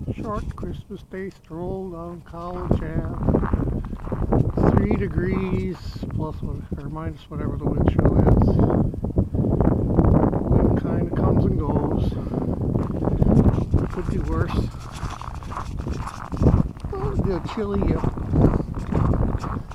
Short Christmas Day stroll down College Ave. 3 degrees plus or minus whatever the wind chill is. Wind kind of comes and goes. Could be worse. Well, it'll be a chilly yep.